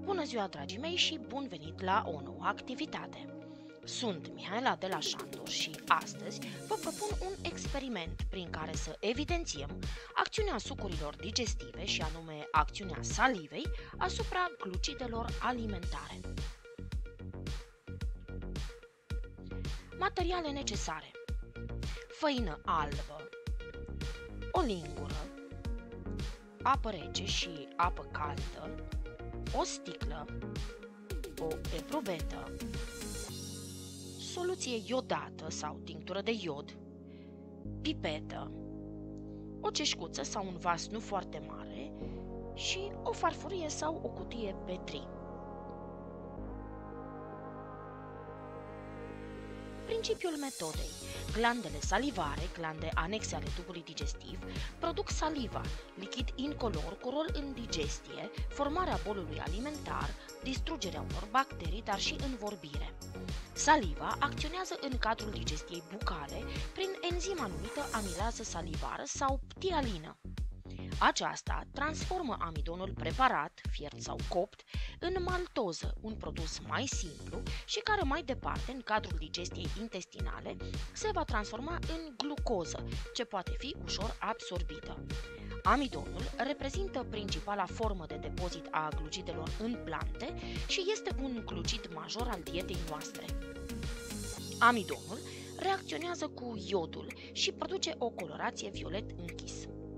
Bună ziua, dragii mei, și bun venit la o nouă activitate! Sunt Mihaela de la Șandor și astăzi vă propun un experiment prin care să evidențiem acțiunea sucurilor digestive și anume acțiunea salivei asupra glucidelor alimentare. Materiale necesare: făină albă, o lingură, apă rece și apă caldă, o sticlă, o eprubetă, soluție iodată sau tinctură de iod, pipetă, o ceșcuță sau un vas nu foarte mare și o farfurie sau o cutie Petri. Principiul metodei: glandele salivare, glande anexe ale tubului digestiv, produc saliva, lichid incolor cu rol în digestie, formarea bolului alimentar, distrugerea unor bacterii, dar și în vorbire. Saliva acționează în cadrul digestiei bucale prin enzima numită amilază salivară sau ptialină. Aceasta transformă amidonul preparat, fiert sau copt, în maltoză, un produs mai simplu și care mai departe, în cadrul digestiei intestinale, se va transforma în glucoză, ce poate fi ușor absorbită. Amidonul reprezintă principala formă de depozit a glucidelor în plante și este un glucid major al dietei noastre. Amidonul reacționează cu iodul și produce o colorație violet închis.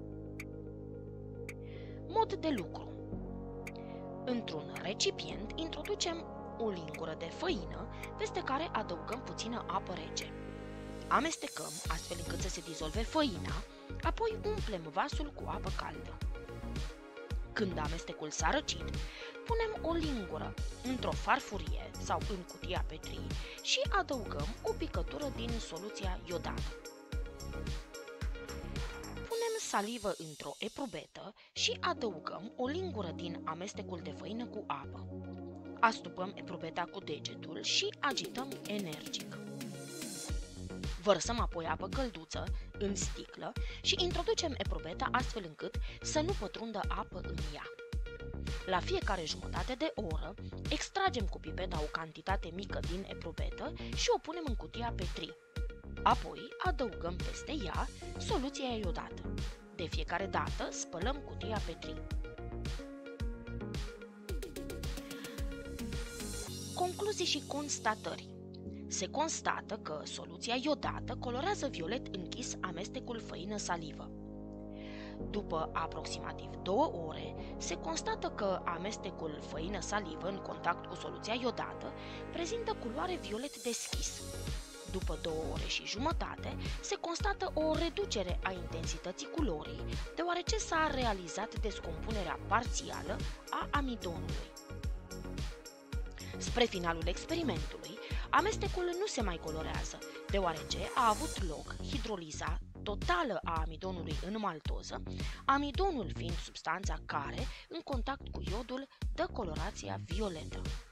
Mod de lucru: într-un recipient introducem o lingură de făină, peste care adăugăm puțină apă rece. Amestecăm astfel încât să se dizolve făina, apoi umplem vasul cu apă caldă. Când amestecul s-a răcit, punem o lingură într-o farfurie sau în cutia Petri și adăugăm o picătură din soluția iodată. Salivă într-o eprubetă și adăugăm o lingură din amestecul de făină cu apă. Astupăm eprubeta cu degetul și agităm energic. Vărsăm apoi apă călduță în sticlă și introducem eprubeta astfel încât să nu pătrundă apă în ea. La fiecare jumătate de oră, extragem cu pipeta o cantitate mică din eprubetă și o punem în cutia Petri. Apoi adăugăm peste ea soluția iodată. De fiecare dată spălăm cutia Petri. Concluzii și constatări: se constată că soluția iodată colorează violet închis amestecul făină-salivă. După aproximativ 2 ore, se constată că amestecul făină-salivă în contact cu soluția iodată prezintă culoare violet deschis. După 2 ore și jumătate, se constată o reducere a intensității culorii, deoarece s-a realizat descompunerea parțială a amidonului. Spre finalul experimentului, amestecul nu se mai colorează, deoarece a avut loc hidroliza totală a amidonului în maltoză, amidonul fiind substanța care, în contact cu iodul, dă colorația violetă.